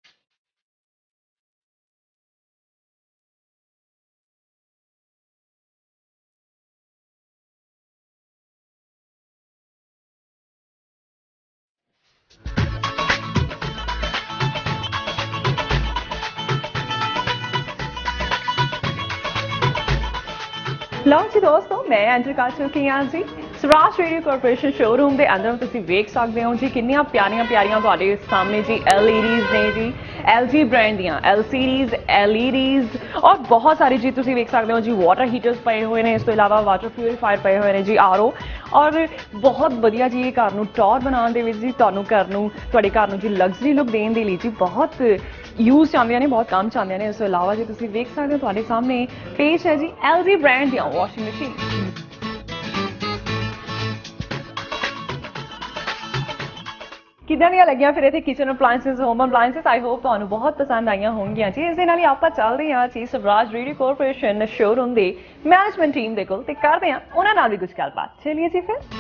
ਲਓ ਜੀ ਦੋਸਤੋ, ਮੈਂ ਐਂਟਰ ਕਰ ਚੁੱਕੀ ਹਾਂ ਜੀ ਸਵਰਾਜ ਰੇਡੀਓ ਕਾਰਪੋਰੇਸ਼ਨ ਸ਼ੋਰੂਮ ਦੇ ਅੰਦਰ। ਤੁਸੀਂ ਵੇਖ ਸਕਦੇ ਹੋ ਜੀ ਕਿੰਨੀਆਂ ਪਿਆਰੀਆਂ ਤੁਹਾਡੇ ਸਾਹਮਣੇ ਜੀ LEDs ਨੇ ਜੀ LG ਬ੍ਰਾਂਡ ਦੀਆਂ LCDs, LEDs ਔਰ ਬਹੁਤ ਸਾਰੀ ਜੀ ਤੁਸੀਂ ਵੇਖ ਸਕਦੇ ਹੋ ਜੀ ਵਾਟਰ ਹੀਟਰਸ ਪਏ ਹੋਏ ਨੇ। ਇਸ ਤੋਂ ਇਲਾਵਾ ਵਾਟਰ ਪਿਊਰੀਫਾਇਰ ਪਏ ਹੋਏ ਨੇ ਜੀ RO ਔਰ ਬਹੁਤ ਵਧੀਆ ਜੀ ਇਹ ਘਰ ਨੂੰ ਟੌਰ ਬਣਾਉਣ ਦੇ ਵਿੱਚ ਜੀ ਤੁਹਾਨੂੰ ਤੁਹਾਡੇ ਘਰ ਨੂੰ ਜੀ ਲਗਜ਼ਰੀ ਲੁੱਕ ਦੇਣ ਦੇ ਲਈ ਜੀ ਬਹੁਤ यूज चाहते हैं, बहुत काम चाहते हैं। इस अलावा जो तुम देख सकते हो तुम्हारे सामने पेश है जी LG ब्रांड दी वॉशिंग मशीन। ਕਿੱਦਾਂ ਦੀਆਂ ਲੱਗੀਆਂ ਫਿਰ ਇੱਥੇ kitchen appliances home appliances I hope ਤੁਹਾਨੂੰ ਬਹੁਤ ਪਸੰਦ ਆਈਆਂ ਹੋਣਗੀਆਂ ਜੀ। ਇਸ ਦੇ ਨਾਲ ਹੀ ਆਪਾਂ ਚੱਲਦੇ ਹਾਂ ਜੀ ਸਵਰਾਜ ਰੇਡੀਓ ਕਾਰਪੋਰੇਸ਼ਨ ਸ਼ੋਰੂਮ ਦੇ ਮੈਨੇਜਮੈਂਟ ਟੀਮ ਦੇ ਕੋਲ ਤੇ ਕਰਦੇ ਹਾਂ ਉਹਨਾਂ ਨਾਲ ਵੀ ਕੁਝ ਗੱਲਬਾਤ। ਚਲਿਏ ਜੀ ਫਿਰ।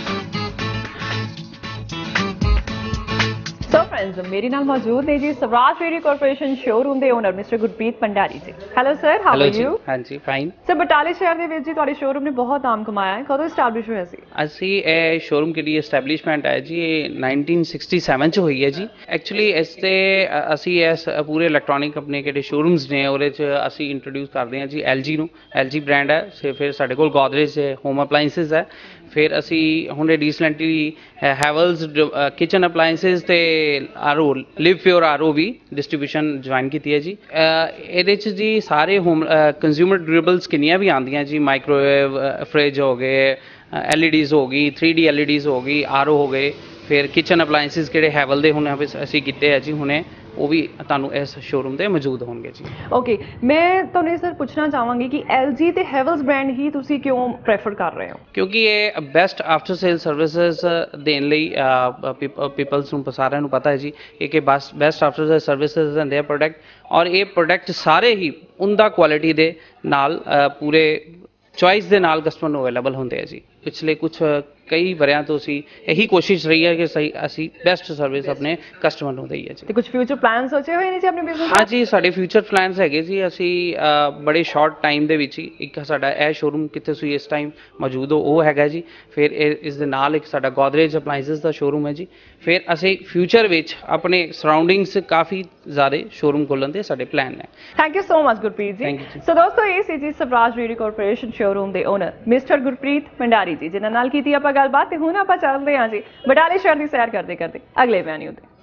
ਸੋ ਫਰੈਂਡਸ ਮੇਰੇ ਨਾਲ ਮੌਜੂਦ ਨੇ ਜੀ ਸਵਰਾਜ ਰੇਡੀਓ ਕਾਰਪੋਰੇਸ਼ਨ ਸ਼ੋਰੂਮ ਦੇ owner mister Gurpreet Bhandari ji. Hello sir, how are you? ਹਾਂਜੀ ਫਾਈਨ। ਸਰ ਬਟਾਲੇ ਸ਼ਹਿਰ ਦੇ ਵਿੱਚ ਜੀ ਤੁਹਾਡੇ ਸ਼ੋਰੂਮ ਨੇ ਬਹੁਤ ਨਾਮ ਕਮਾਇਆ ਹੈ, ਕਦੋਂ ਸਟੈਬਲਿਸ਼ ਹੋਇਆ ਸੀ? ਅਸੀਂ ਇਹ ਸ਼ੋਰੂਮ ਕਿਹੜੀ ਐਸਟੈਬਲਿਸ਼ਮੈਂਟ ਹੈ ਜੀ, ਇਹ 1967 ਚ ਹੋਈ ਹੈ ਜੀ। ਐਕਚੁਅਲੀ ਇਸ ਤੇ ਅਸੀਂ ਇਸ ਪੂਰੇ ਇਲੈਕਟ੍ਰੋਨਿਕ ਆਪਣੇ ਕਿਹੜੇ ਸ਼ੋਰੂਮਸ ਨੇ ਉਹਦੇ ਚ ਅਸੀਂ ਇੰਟਰੋਡਿਊਸ ਕਰਦੇ ਹਾਂ ਜੀ LG ਨੂੰ। LG ਬ੍ਰਾਂਡ ਹੈ। ਫਿਰ ਸਾਡੇ ਕੋਲ ਗੋਦਰੇਜ ਹੋਮ ਅਪਲਾਈਐਂਸਸ ਹੈ। ਫਿਰ ਅਸੀਂ ਹੁਣ ਰੀਸੈਂਟਲੀ ਹੈਵਲਸ ਕਿਚਨ ਅਪਲਾਈਐਂਸਸ ਤੇ RO ਲਿਵ ਪਿਓਰ RO ਵੀ ਡਿਸਟ੍ਰੀਬਿਊਸ਼ਨ ਜੁਆਇਨ ਕੀਤੀ ਹੈ ਜੀ। ਇਹਦੇ ਚ ਜੀ ਸਾਰੇ ਹੋਮ ਕੰਜ਼ਿਊਮਰ ਡਿਊਰੇਬਲਸ ਕਿੰਨੀਆਂ ਵੀ ਆਉਂਦੀਆਂ ਜੀ, ਮਾਈਕ੍ਰੋਵੇਵ, ਫ੍ਰਿਜ ਹੋ ਗਏ, LEDs ਹੋ ਗਈ, 3D LEDs ਹੋ ਗਈ, RO ਹੋ ਗਏ। ਫਿਰ ਕਿਚਨ ਅਪਲਾਈਐਂਸਸ ਕਿਹੜੇ ਹੈਵਲ ਦੇ ਹੁਣ ਅਸੀਂ ਕੀਤੇ ਆ ਜੀ ਹੁਣੇ, ਉਹ ਵੀ ਤੁਹਾਨੂੰ ਇਸ ਸ਼ੋਰੂਮ ਤੇ ਮੌਜੂਦ ਹੋਣਗੇ ਜੀ। ਓਕੇ, ਮੈਂ ਤੁਹਾਨੂੰ ਸਰ ਪੁੱਛਣਾ ਚਾਹਾਂਗੀ ਕਿ LG ਤੇ ਹੈਵਲਸ ਬ੍ਰਾਂਡ ਹੀ ਤੁਸੀਂ ਕਿਉਂ ਪ੍ਰੈਫਰ ਕਰ ਰਹੇ ਹੋ? ਕਿਉਂਕਿ ਇਹ ਬੈਸਟ ਆਫਟਰ ਸੇਲ ਸਰਵਿਸਿਜ਼ ਦੇਣ ਲਈ ਪੀਪਲਸ ਨੂੰ ਸਾਰਿਆਂ ਨੂੰ ਪਤਾ ਹੈ ਜੀ ਕਿ ਬੈਸਟ ਆਫਟਰ ਸੇਲ ਸਰਵਿਸਿਜ਼ ਦਿੰਦੇ ਆ ਪ੍ਰੋਡਕਟ, ਔਰ ਇਹ ਪ੍ਰੋਡਕਟ ਸਾਰੇ ਹੀ ਉਹਦਾ ਕੁਆਲਿਟੀ ਦੇ ਨਾਲ ਪੂਰੇ ਚੋਇਸ ਦੇ ਨਾਲ ਕਸਟਮਰ ਨੂੰ ਅਵੇਲੇਬਲ ਹੁੰਦੇ ਆ ਜੀ। ਪਿਛਲੇ ਕੁਝ ਕਈ ਵਰਿਆਂ ਤੋਂ ਅਸੀਂ ਇਹੀ ਕੋਸ਼ਿਸ਼ ਰਹੀ ਹੈ ਕਿ ਅਸੀਂ ਬੈਸਟ ਸਰਵਿਸ ਆਪਣੇ ਕਸਟਮਰ ਨੂੰ ਦਈਏ ਜੀ। ਤੇ ਕੁਝ ਫਿਊਚਰ ਪਲਾਨ ਸੋਚੇ ਹੋਏ ਨੇ ਜੀ ਆਪਣੇ ਬਿਜ਼ਨਸ? ਹਾਂ ਜੀ, ਸਾਡੇ ਫਿਊਚਰ ਪਲਾਨਸ ਹੈਗੇ ਜੀ। ਅਸੀਂ ਬੜੇ ਸ਼ਾਰਟ ਟਾਈਮ ਦੇ ਵਿੱਚ ਹੀ ਇੱਕ ਸਾਡਾ ਇਹ ਸ਼ੋਰੂਮ ਕਿੱਥੇ ਤੁਸੀਂ ਇਸ ਟਾਈਮ ਮੌਜੂਦ ਹੋ ਉਹ ਹੈਗਾ ਜੀ। ਫਿਰ ਇਸ ਦੇ ਨਾਲ ਇੱਕ ਸਾਡਾ ਗੋਦਰੇਜ ਅਪਲਾਈਐਂਸਸ ਦਾ ਸ਼ੋਰੂਮ ਹੈ ਜੀ। ਫਿਰ ਅਸੀਂ ਫਿਊਚਰ ਵਿੱਚ ਆਪਣੇ ਸਰਾਊਂਡਿੰਗਸ ਕਾਫੀ ਜ਼ਿਆਦਾ ਸ਼ੋਰੂਮ ਖੋਲ੍ਹਣ ਦੇ ਸਾਡੇ ਪਲਾਨ ਹੈ। Thank you so much Gurpreet ji. So ਦੋਸਤੋ ਇਹ ਸੀ ਜੀ ਸਵਰਾਜ ਰੇਡੀਓ ਕਾਰਪੋਰੇਸ਼ਨ ਸ਼ੋਰੂਮ ਦੇ ਓਨਰ ਮਿਸਟਰ ਗੁਰਪ੍ਰੀਤ ਭੰਡਾਰੀ ਜੀ, ਜਿਨ੍ਹਾਂ ਨਾਲ ਕੀਤੀ ਆਪਾਂ ਗੱਲਬਾਤ। ਤੇ ਹੁਣ ਆਪਾਂ ਚੱਲਦੇ ਹਾਂ ਜੀ ਬਟਾਲੇ ਸ਼ਹਿਰ ਦੀ ਸੈਰ ਕਰਦੇ ਕਰਦੇ ਅਗਲੇ ਵੈਨਿਊ ਤੇ।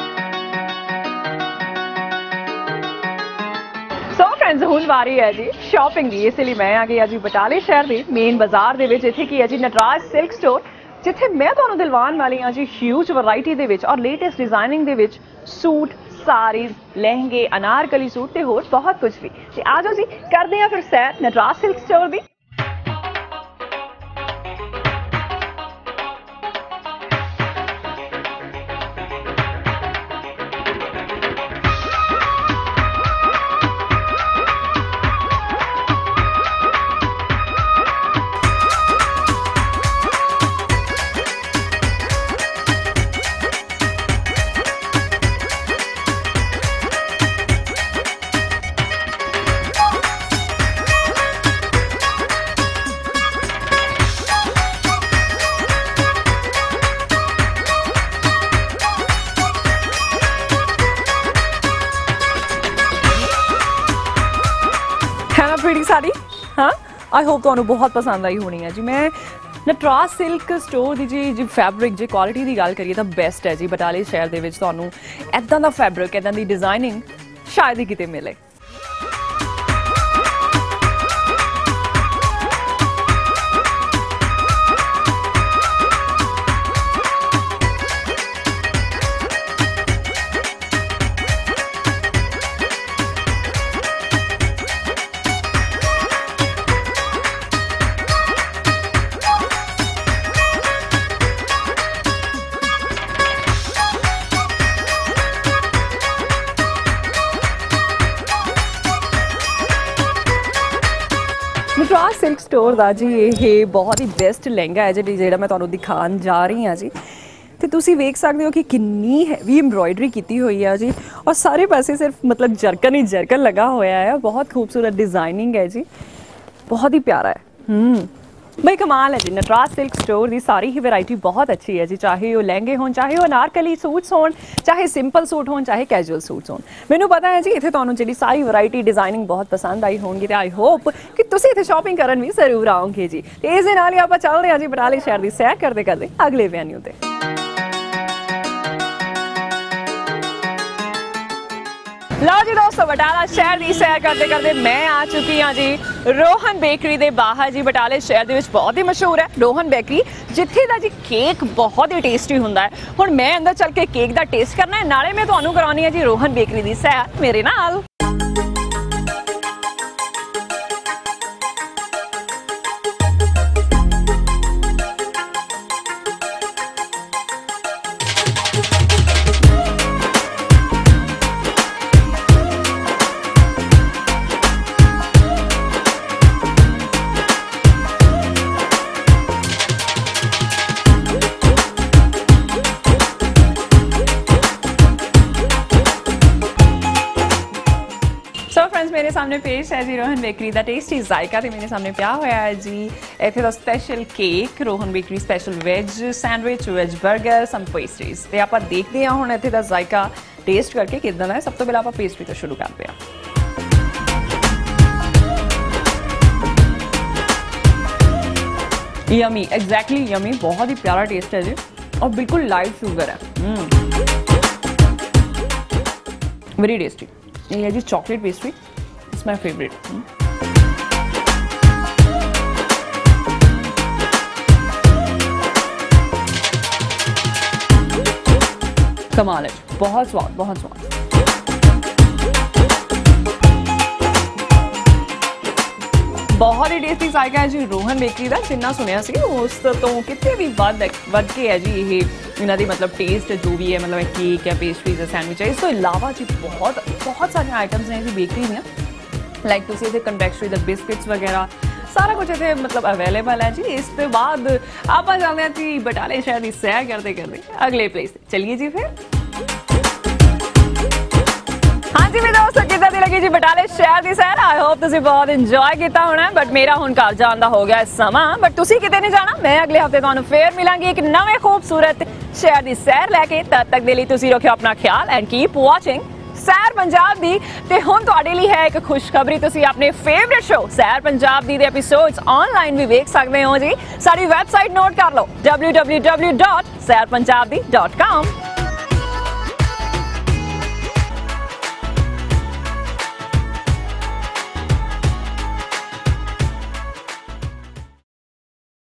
ਸੋ ਫਰੈਂਡਸ ਹੁਣ ਵਾਰੀ ਹੈ ਜੀ ਸ਼ਾਪਿੰਗ ਦੀ, ਇਸ ਲਈ ਮੈਂ ਆ ਗਈ ਹਾਂ ਜੀ ਬਟਾਲੇ ਸ਼ਹਿਰ ਦੇ ਮੇਨ ਬਾਜ਼ਾਰ ਦੇ ਵਿੱਚ। ਇੱਥੇ ਕੀ ਹੈ ਜੀ ਨਟਰਾਜ ਸਿਲਕ ਸਟੋਰ, ਜਿੱਥੇ ਮੈਂ ਤੁਹਾਨੂੰ ਦਿਲਵਾਨ ਵਾਲੀ ਹਾਂ ਜੀ ਹਿਊਜ ਵੈਰਾਈਟੀ ਦੇ ਵਿੱਚ ਔਰ ਲੇਟੈਸਟ ਡਿਜ਼ਾਈਨਿੰਗ ਦੇ ਵਿੱਚ ਸੂਟ, ਸਾਰੀਜ਼, ਲਹਿੰਗੇ, ਅਨਾਰਕਲੀ ਸੂਟ ਤੇ ਹੋਰ ਬਹੁਤ ਕੁਝ ਵੀ। ਤੇ ਆ ਜਾਓ ਜੀ ਕਰਦੇ ਹਾਂ ਫਿਰ ਸੈਰ ਨਟਰਾਜ ਸਿਲਕ ਸਟੋਰ ਦੀ। ਸਾਰੀ ਹਾਂ ਆਈ ਹੋਪ ਤੁਹਾਨੂੰ ਬਹੁਤ ਪਸੰਦ ਆਈ ਹੋਣੀ ਹੈ ਜੀ। ਮੈਂ ਨਟਰਾਜ ਸਿਲਕ ਸਟੋਰ ਦੀ ਜੀ ਫੈਬਰਿਕ ਜੇ ਕੁਆਲਿਟੀ ਦੀ ਗੱਲ ਕਰੀਏ ਤਾਂ ਬੈਸਟ ਹੈ ਜੀ। ਬਟਾਲੇ ਸ਼ਹਿਰ ਦੇ ਵਿੱਚ ਤੁਹਾਨੂੰ ਇੱਦਾਂ ਦਾ ਫੈਬਰਿਕ, ਇੱਦਾਂ ਦੀ ਡਿਜ਼ਾਈਨਿੰਗ ਸ਼ਾਇਦ ਹੀ ਕਿਤੇ ਮਿਲੇ। ਨਟਰਾਜ ਸਿਲਕ ਸਟੋਰ ਦਾ ਜੀ ਇਹ ਬਹੁਤ ਹੀ ਬੈਸਟ ਲਹਿੰਗਾ ਹੈ ਜਿਹੜਾ ਮੈਂ ਤੁਹਾਨੂੰ ਦਿਖਾਉਣ ਜਾ ਰਹੀ ਹਾਂ ਜੀ। ਤੇ ਤੁਸੀਂ ਵੇਖ ਸਕਦੇ ਹੋ ਕਿ ਕਿੰਨੀ ਹੈਵੀ ਐਮਬ੍ਰੋਇਡਰੀ ਕੀਤੀ ਹੋਈ ਹੈ ਜੀ, ਔਰ ਸਾਰੇ ਪਾਸੇ ਸਿਰਫ ਮਤਲਬ ਜਰਕਨ ਹੀ ਜਰਕਨ ਲਗਾ ਹੋਇਆ ਹੈ। ਬਹੁਤ ਖੂਬਸੂਰਤ ਡਿਜ਼ਾਈਨਿੰਗ ਹੈ ਜੀ, ਬਹੁਤ ਹੀ ਪਿਆਰਾ ਹੈ। ਬਈ ਕਮਾਲ ਹੈ ਜੀ। ਨਟਰਾਜ ਸਿਲਕ ਸਟੋਰ ਦੀ ਸਾਰੀ ਹੀ ਵੈਰਾਈਟੀ ਬਹੁਤ ਅੱਛੀ ਹੈ ਜੀ, ਚਾਹੇ ਉਹ ਲਹਿੰਗੇ ਹੋਣ, ਚਾਹੇ ਉਹ ਅਨਾਰਕਲੀ ਸੂਟਸ ਹੋਣ, ਚਾਹੇ ਸਿੰਪਲ ਸੂਟ ਹੋਣ, ਚਾਹੇ ਕੈਜੂਅਲ ਸੂਟਸ ਹੋਣ। ਮੈਨੂੰ ਪਤਾ ਹੈ ਜੀ ਇੱਥੇ ਤੁਹਾਨੂੰ ਜਿਹੜੀ ਸਾਰੀ ਵੈਰਾਈਟੀ ਡਿਜ਼ਾਈਨਿੰਗ ਬਹੁਤ ਪਸੰਦ ਆਈ ਹੋਣਗੀ ਤੇ ਆਈ ਹੋਪ ਕਿ ਤੁਸੀਂ ਇੱਥੇ ਸ਼ਾਪਿੰਗ ਕਰਨ ਵੀ ਜ਼ਰੂਰ ਆਓਗੇ ਜੀ। ਤੇ ਇਸ ਦੇ ਨਾਲ ਹੀ ਆਪਾਂ ਚੱਲਦੇ ਹਾਂ ਜੀ ਬਟਾਲੇ ਸ਼ਹਿਰ ਦੀ ਸੈਰ ਕਰਦੇ ਕਰਦੇ ਅਗਲੇ ਵੈਨਿਊ ਤੇ। ਲਓ ਜੀ ਦੋਸਤੋ ਬਟਾਲਾ ਸ਼ਹਿਰ ਦੀ ਸੈਰ ਕਰਦੇ ਕਰਦੇ ਮੈਂ ਆ ਚੁੱਕੀ ਹਾਂ ਜੀ ਰੋਹਨ ਬੇਕਰੀ ਦੇ ਬਾਹਰ ਜੀ। ਬਟਾਲੇ ਸ਼ਹਿਰ ਦੇ ਵਿੱਚ ਬਹੁਤ ਹੀ ਮਸ਼ਹੂਰ ਹੈ ਰੋਹਨ ਬੇਕਰੀ, ਜਿੱਥੇ ਦਾ ਜੀ ਕੇਕ ਬਹੁਤ ਹੀ ਟੇਸਟੀ ਹੁੰਦਾ ਹੈ। ਹੁਣ ਮੈਂ ਅੰਦਰ ਚੱਲ ਕੇ ਕੇਕ ਦਾ ਟੇਸਟ ਕਰਨਾ ਹੈ, ਨਾਲੇ ਮੈਂ ਤੁਹਾਨੂੰ ਕਰਾਉਣੀ ਹੈ ਜੀ ਰੋਹਨ ਬੇਕਰੀ ਦੀ ਸੈਰ ਮੇਰੇ ਨਾਲ। ਸਾਹਮਣੇ ਪੇਸ਼ ਹੈ ਜੀ ਰੋਹਨ ਬੇਕਰੀ ਦਾ ਟੇਸਟੀ ਜ਼ਾਇਕਾ ਤੇ ਮੇਰੇ ਸਾਹਮਣੇ ਪਿਆ ਹੋਇਆ ਹੈ ਜੀ ਇੱਥੇ ਦਾ special cake Rohan bakery special veg sandwich veg 버ਗਰ ਸਮ ਪੇਸਟਰੀਜ਼ ਤੇ ਆਪਾਂ ਦੇਖਦੇ ਹਾਂ ਹੁਣ ਇੱਥੇ ਦਾ ਜ਼ਾਇਕਾ ਟੇਸਟ ਕਰਕੇ ਕਿਦਾਂ ਦਾ ਹੈ। ਸਭ ਤੋਂ ਪਹਿਲਾਂ ਆਪਾਂ ਪੇਸਟਰੀ ਤੋਂ ਸ਼ੁਰੂ ਕਰਦੇ ਹਾਂ। यमी एग्जैक्टली यमी बहुत ही प्यारा टेस्ट है जी और बिल्कुल लाइट शुगर है वेरी टेस्टी। ये है जी chocolate pastry it's my favourite. कमाल है बहुत स्वाद बहुत स्वाद। बहुत ही टेस्टी ਜ਼ਾਇਕਾ है जी रोहन बेकरी का जिन्ना सुनिया सी उस तो कितने भी वध के है जी ये इन्हों की मतलब टेस्ट जो भी है मतलब केक है पेस्ट्रीज है सैंडविच है। इस तो इलावा जी बहुत बहुत सारी आइटम्स हैं जी बेकरी दी लाइक तुम इतने कन्फेक्शनरी दे बिस्किट्स वगैरह सारा कुछ इतने मतलब अवेलेबल है जी। इस तो बाद आप चलते हैं जी बटाले शहर की सैर करते करते अगले प्लेस चलिए जी फिर। हाँ जी मेरे दोस्तों कितना दी लगी जी बटाले शहर की सैर। आई होप तुसी बहुत इंजॉय किया होना है बट मेरा हुण घर जान दा हो गया समा बट तुसी किते नहीं जाना। मैं अगले हफ्ते तुहानू फिर मिलांगी एक नवे खूबसूरत शहर की सैर लैके। तद तक दे लई तुसी रखियो अपना ख्याल एंड कीप वाचिंग सैर पंजाब दी। ते हुण तुहाडे लई है एक खुशखबरी तुसी अपने फेवरेट शो सैर पंजाब दी दे एपिसोड्स ऑनलाइन भी वेख सकदे हो जी। साडी वैबसाइट नोट कर लो www.sairpunjabi.com।